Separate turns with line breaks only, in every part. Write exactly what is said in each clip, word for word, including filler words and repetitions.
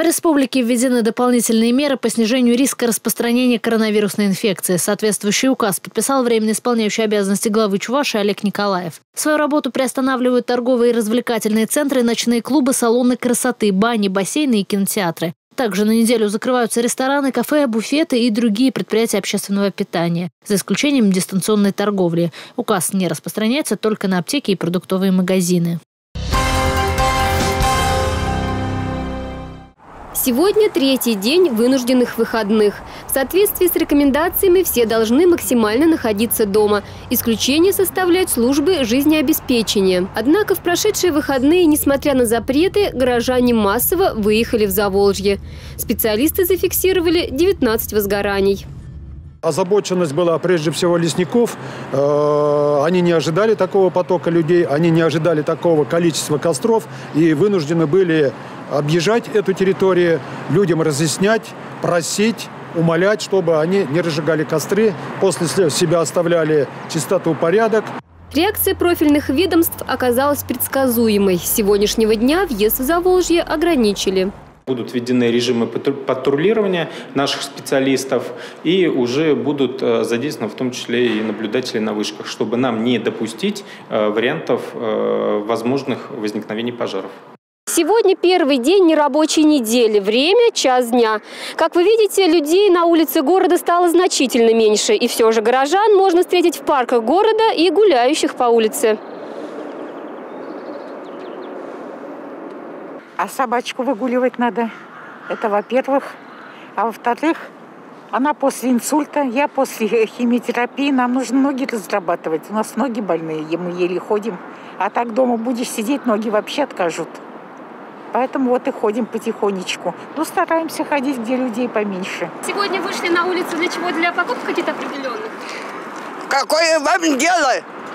республике введены дополнительные меры по снижению риска распространения коронавирусной инфекции. Соответствующий указ подписал временно исполняющий обязанности главы Чувашии Олег Николаев. Свою работу приостанавливают торговые и развлекательные центры, ночные клубы, салоны красоты, бани, бассейны и кинотеатры. Также на неделю закрываются рестораны, кафе, буфеты и другие предприятия общественного питания, за исключением дистанционной торговли. Указ не распространяется только на аптеки и продуктовые магазины.
Сегодня третий день вынужденных выходных. В соответствии с рекомендациями все должны максимально находиться дома. Исключение составляют службы жизнеобеспечения. Однако в прошедшие выходные, несмотря на запреты, горожане массово выехали в Заволжье. Специалисты зафиксировали девятнадцать возгораний.
Озабоченность была прежде всего лесников. Они не ожидали такого потока людей, они не ожидали такого количества костров и вынуждены были объезжать эту территорию, людям разъяснять, просить, умолять, чтобы они не разжигали костры, после себя оставляли чистоту, порядок.
Реакция профильных ведомств оказалась предсказуемой. С сегодняшнего дня въезд в Заволжье ограничили.
Будут введены режимы патрулирования наших специалистов и уже будут задействованы в том числе и наблюдатели на вышках, чтобы нам не допустить вариантов возможных возникновений пожаров.
Сегодня первый день нерабочей недели. Время – час дня. Как вы видите, людей на улице города стало значительно меньше. И все же горожан можно встретить в парках города и гуляющих по улице.
А собачку выгуливать надо. Это во-первых. А во-вторых, она после инсульта, я после химиотерапии. Нам нужно ноги разрабатывать. У нас ноги больные, мы еле ходим. А так дома будешь сидеть, ноги вообще откажут. Поэтому вот и ходим потихонечку. Ну, стараемся ходить, где людей поменьше.
Сегодня вышли на улицу для чего? Для покупок каких-то определенных?
Какое вам дело?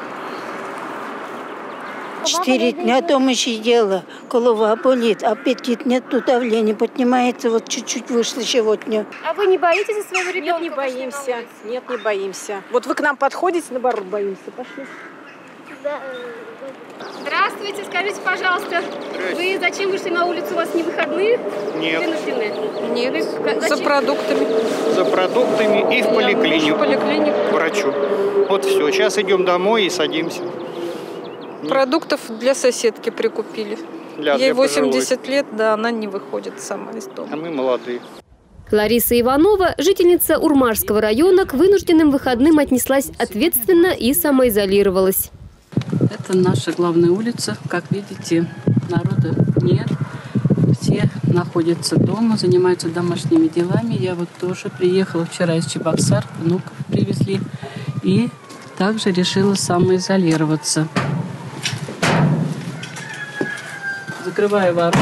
Четыре дня дома сидела, голова болит, аппетит нет, давление поднимается, вот чуть-чуть вышло сегодня.
А вы не боитесь за своего ребенка?
Нет, не боимся. Нет, не боимся. Вот вы к нам подходите, наоборот, боимся. Пошли.
Да. Здравствуйте, скажите, пожалуйста, вы зачем вышли на улицу? У вас не выходные?
Нет.
Вынуждены?
Нет,
вы,
за продуктами.
За продуктами и в поликлинику.
В поликлинику.
К врачу. Вот все, сейчас идем домой и садимся.
Продуктов для соседки прикупили.
Для,
Ей
для
восемьдесят лет, да, она не выходит сама из дома.
А мы молодые.
Лариса Иванова, жительница Урмашского района, к вынужденным выходным отнеслась ответственно и самоизолировалась.
Это наша главная улица. Как видите, народа нет. Все находятся дома, занимаются домашними делами. Я вот тоже приехала вчера из Чебоксар, внуков привезли. И также решила самоизолироваться. Закрываю ворота.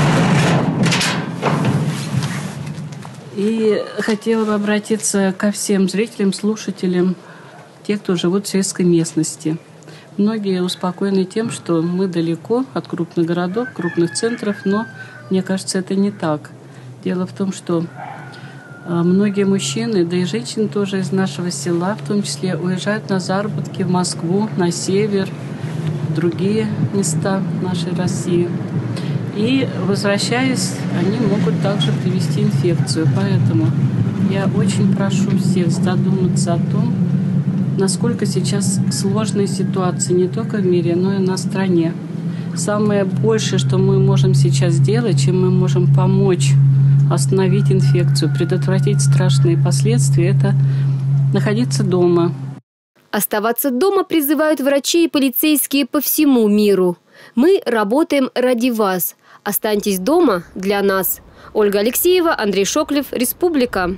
И хотела бы обратиться ко всем зрителям, слушателям, тех, кто живут в сельской местности. Многие успокоены тем, что мы далеко от крупных городов, крупных центров, но мне кажется, это не так. Дело в том, что многие мужчины, да и женщины тоже из нашего села, в том числе, уезжают на заработки в Москву, на север, в другие места нашей России. И, возвращаясь, они могут также привести инфекцию. Поэтому я очень прошу всех задуматься о том, насколько сейчас сложная ситуация не только в мире, но и на стране. Самое большее, что мы можем сейчас сделать, чем мы можем помочь остановить инфекцию, предотвратить страшные последствия, это находиться дома.
Оставаться дома призывают врачи и полицейские по всему миру. Мы работаем ради вас. Останьтесь дома для нас. Ольга Алексеева, Андрей Шоклев, Республика.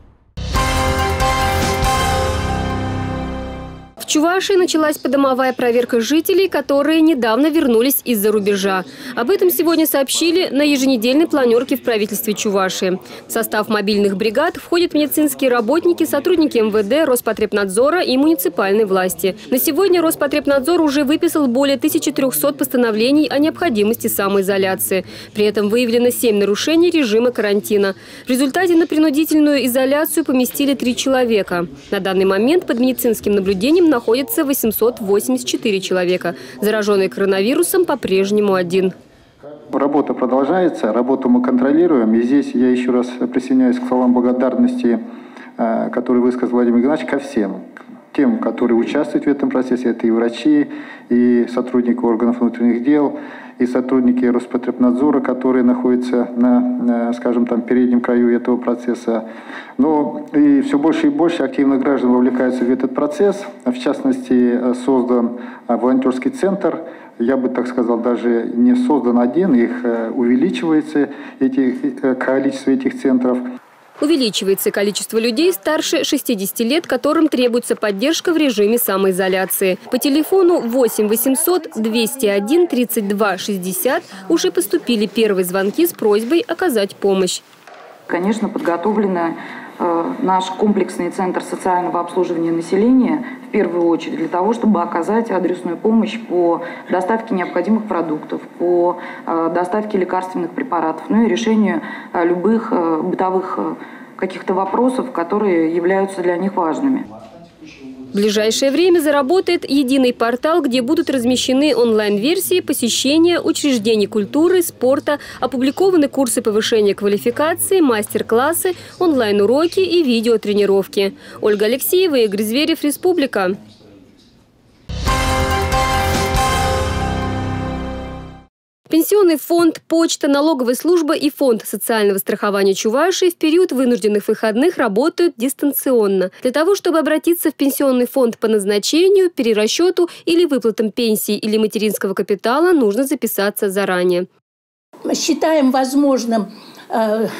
В Чувашии началась подомовая проверка жителей, которые недавно вернулись из-за рубежа. Об этом сегодня сообщили на еженедельной планерке в правительстве Чувашии. В состав мобильных бригад входят медицинские работники, сотрудники эм вэ дэ, Роспотребнадзора и муниципальной власти. На сегодня Роспотребнадзор уже выписал более тысячи трёхсот постановлений о необходимости самоизоляции. При этом выявлено семь нарушений режима карантина. В результате на принудительную изоляцию поместили три человека. На данный момент под медицинским наблюдением находится восемьсот восемьдесят четыре человека. Зараженный коронавирусом по-прежнему один.
Работа продолжается, работу мы контролируем. И здесь я еще раз присоединяюсь к словам благодарности, которые высказал Владимир Геннадьевич, ко всем. Тем, которые участвуют в этом процессе, это и врачи, и сотрудники органов внутренних дел, и сотрудники Роспотребнадзора, которые находятся на, скажем, там, переднем краю этого процесса. Но и все больше и больше активных граждан вовлекаются в этот процесс. В частности, создан волонтерский центр. Я бы так сказал, даже не создан один, их увеличивается, эти, количество этих центров.
Увеличивается количество людей старше шестидесяти лет, которым требуется поддержка в режиме самоизоляции. По телефону восемь восемьсот двести один тридцать два шестьдесят уже поступили первые звонки с просьбой оказать помощь.
Конечно, подготовлен э, наш комплексный центр социального обслуживания населения в первую очередь для того, чтобы оказать адресную помощь по доставке необходимых продуктов, по э, доставке лекарственных препаратов, ну и решению э, любых э, бытовых э, каких-то вопросов, которые являются для них важными.
В ближайшее время заработает единый портал, где будут размещены онлайн-версии посещения учреждений культуры, спорта, опубликованы курсы повышения квалификации, мастер-классы, онлайн-уроки и видеотренировки. Ольга Алексеева, Игорь Зверев, Республика. Пенсионный фонд, почта, налоговая служба и фонд социального страхования Чувашии в период вынужденных выходных работают дистанционно. Для того, чтобы обратиться в пенсионный фонд по назначению, перерасчету или выплатам пенсии или материнского капитала, нужно записаться заранее.
Считаем возможным, э,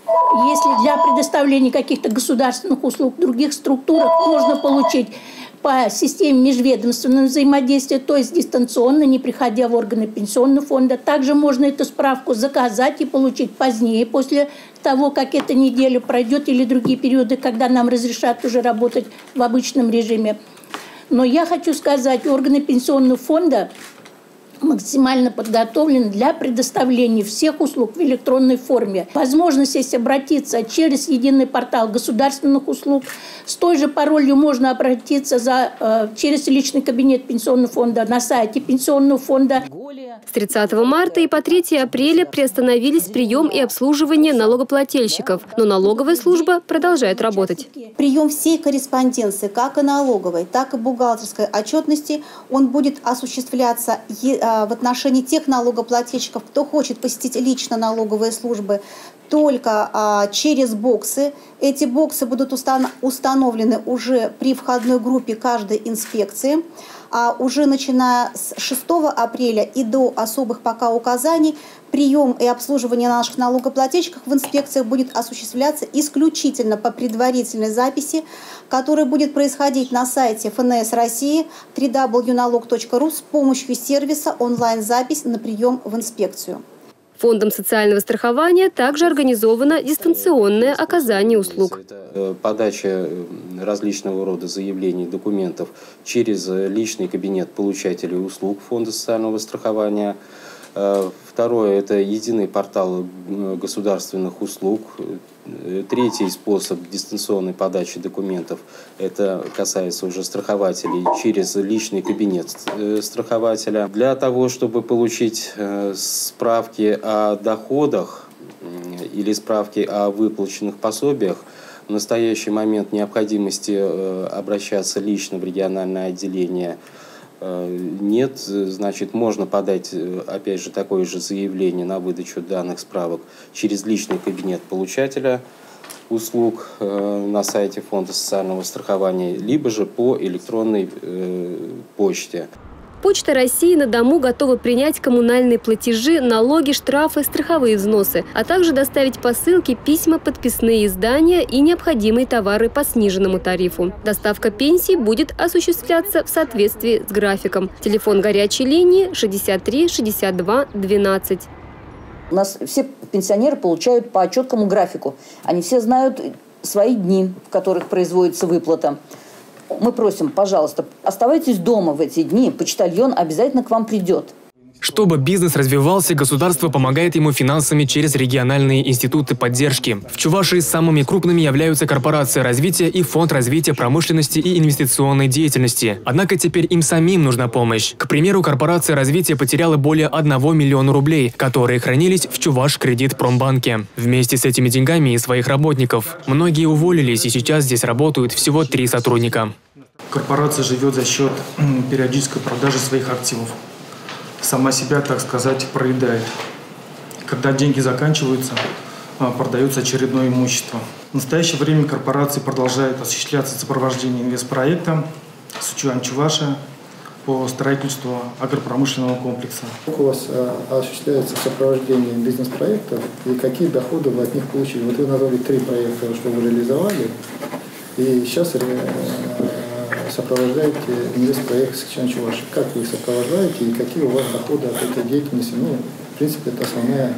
если для предоставления каких-то государственных услуг в других структурах можно получить по системе межведомственного взаимодействия, то есть дистанционно, не приходя в органы пенсионного фонда. Также можно эту справку заказать и получить позднее, после того, как эта неделя пройдет, или другие периоды, когда нам разрешат уже работать в обычном режиме. Но я хочу сказать, органы пенсионного фонда максимально подготовлены для предоставления всех услуг в электронной форме. Возможность есть обратиться через единый портал государственных услуг. С той же паролью можно обратиться за, э, через личный кабинет пенсионного фонда на сайте пенсионного фонда.
С тридцатого марта и по третье апреля приостановились прием и обслуживание налогоплательщиков, но налоговая служба продолжает работать.
Прием всей корреспонденции, как и налоговой, так и бухгалтерской отчетности, он будет осуществляться в отношении тех налогоплательщиков, кто хочет посетить лично налоговые службы, только а, через боксы. Эти боксы будут устан- установлены уже при входной группе каждой инспекции. А уже начиная с шестого апреля и до особых пока указаний прием и обслуживание наших налогоплательщиков в инспекциях будет осуществляться исключительно по предварительной записи, которая будет происходить на сайте эф эн эс России дабл ю дабл ю дабл ю точка налог точка ру с помощью сервиса онлайн-запись на прием в инспекцию.
Фондом социального страхования также организовано дистанционное оказание услуг.
Это подача различного рода заявлений, документов через личный кабинет получателей услуг Фонда социального страхования. Второе – это единый портал государственных услуг. Третий способ дистанционной подачи документов – это касается уже страхователей через личный кабинет страхователя. Для того, чтобы получить справки о доходах или справки о выплаченных пособиях, в настоящий момент необходимости обращаться лично в региональное отделение нет, значит, можно подать, опять же, такое же заявление на выдачу данных справок через личный кабинет получателя услуг на сайте Фонда социального страхования, либо же по электронной почте.
Почта России на дому готова принять коммунальные платежи, налоги, штрафы, страховые взносы, а также доставить посылки, письма, подписные издания и необходимые товары по сниженному тарифу. Доставка пенсий будет осуществляться в соответствии с графиком. Телефон горячей линии шестьдесят три шестьдесят два двенадцать.
У нас все пенсионеры получают по четкому графику. Они все знают свои дни, в которых производится выплата. Мы просим, пожалуйста, оставайтесь дома в эти дни, почтальон обязательно к вам придет.
Чтобы бизнес развивался, государство помогает ему финансами через региональные институты поддержки. В Чувашии самыми крупными являются корпорация развития и фонд развития промышленности и инвестиционной деятельности. Однако теперь им самим нужна помощь. К примеру, корпорация развития потеряла более одного миллиона рублей, которые хранились в Чувашкредитпромбанке. Вместе с этими деньгами и своих работников. Многие уволились, и сейчас здесь работают всего три сотрудника.
Корпорация живет за счет периодической продажи своих активов. Сама себя, так сказать, проедает. Когда деньги заканчиваются, продается очередное имущество. В настоящее время корпорация продолжает осуществляться сопровождение инвестпроекта Сычуань-Чувашия по строительству агропромышленного комплекса.
Как у вас осуществляется сопровождение бизнес-проектов и какие доходы вы от них получили? Вот вы назвали три проекта, что вы реализовали, и сейчас сопровождаете инвестпроект Сычуань-Чувашия. Как вы их сопровождаете и какие у вас доходы от этой деятельности? Ну, в принципе, это основная,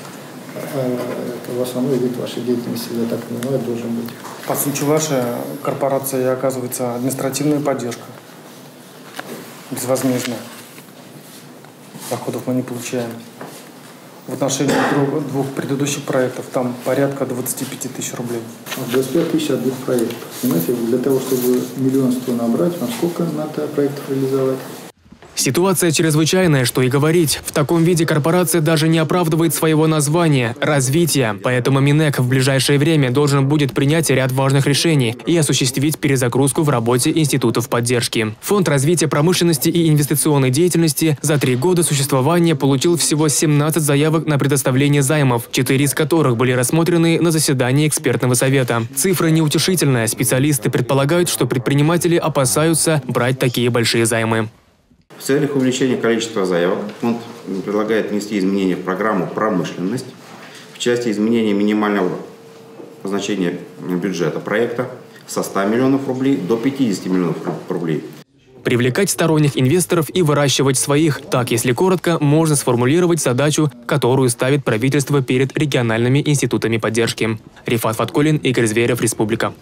это основной вид вашей деятельности, я так понимаю, должен быть.
По Сычуань-Чувашия корпорации оказывается административная поддержка. Безвозмездная. Доходов мы не получаем. В отношении двух, двух предыдущих проектов там порядка двадцати пяти тысяч рублей.
двадцать пять тысяч от двух проектов. Понимаете, для того, чтобы миллион сто набрать, вам сколько надо проектов реализовать?
Ситуация чрезвычайная, что и говорить. В таком виде корпорация даже не оправдывает своего названия – развития. Поэтому Минэк в ближайшее время должен будет принять ряд важных решений и осуществить перезагрузку в работе институтов поддержки. Фонд развития промышленности и инвестиционной деятельности за три года существования получил всего семнадцать заявок на предоставление займов, четыре из которых были рассмотрены на заседании экспертного совета. Цифра неутешительная. Специалисты предполагают, что предприниматели опасаются брать такие большие займы.
В целях увеличения количества заявок фонд предлагает внести изменения в программу «Промышленность» в части изменения минимального значения бюджета проекта со ста миллионов рублей до пятидесяти миллионов рублей.
Привлекать сторонних инвесторов и выращивать своих. Так, если коротко, можно сформулировать задачу, которую ставит правительство перед региональными институтами поддержки. Рифат Фаткулин, Игорь Зверев, Республика.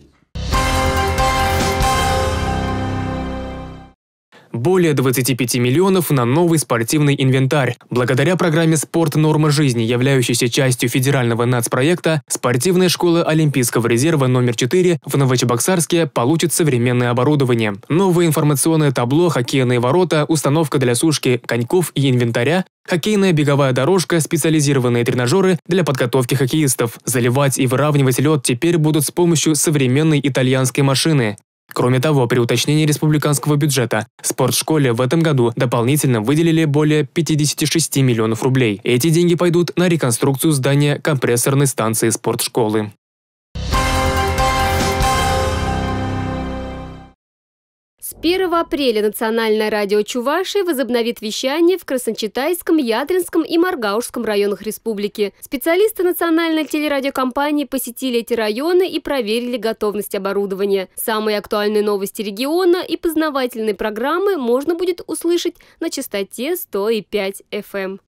Более двадцати пяти миллионов на новый спортивный инвентарь. Благодаря программе «Спорт. Норма жизни», являющейся частью федерального нацпроекта, спортивная школа Олимпийского резерва номер четыре в Новочебоксарске получит современное оборудование. Новое информационное табло, хоккейные ворота, установка для сушки коньков и инвентаря, хоккейная беговая дорожка, специализированные тренажеры для подготовки хоккеистов. Заливать и выравнивать лед теперь будут с помощью современной итальянской машины. Кроме того, при уточнении республиканского бюджета спортшколе в этом году дополнительно выделили более пятидесяти шести миллионов рублей. Эти деньги пойдут на реконструкцию здания компрессорной станции спортшколы.
С первого апреля Национальное радио Чувашии возобновит вещание в Красночитайском, Ядринском и Маргаушском районах республики. Специалисты национальной телерадиокомпании посетили эти районы и проверили готовность оборудования. Самые актуальные новости региона и познавательные программы можно будет услышать на частоте сто и пять эф эм.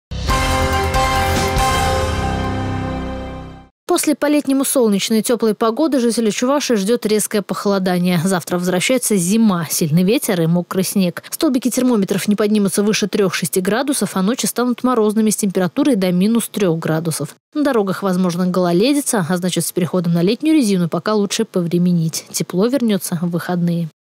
После по-летнему солнечной и теплой погоды жителей Чувашии ждет резкое похолодание. Завтра возвращается зима, сильный ветер и мокрый снег. Столбики термометров не поднимутся выше трёх-шести градусов, а ночи станут морозными с температурой до минус трёх градусов. На дорогах возможно гололедица, а значит с переходом на летнюю резину пока лучше повременить. Тепло вернется в выходные.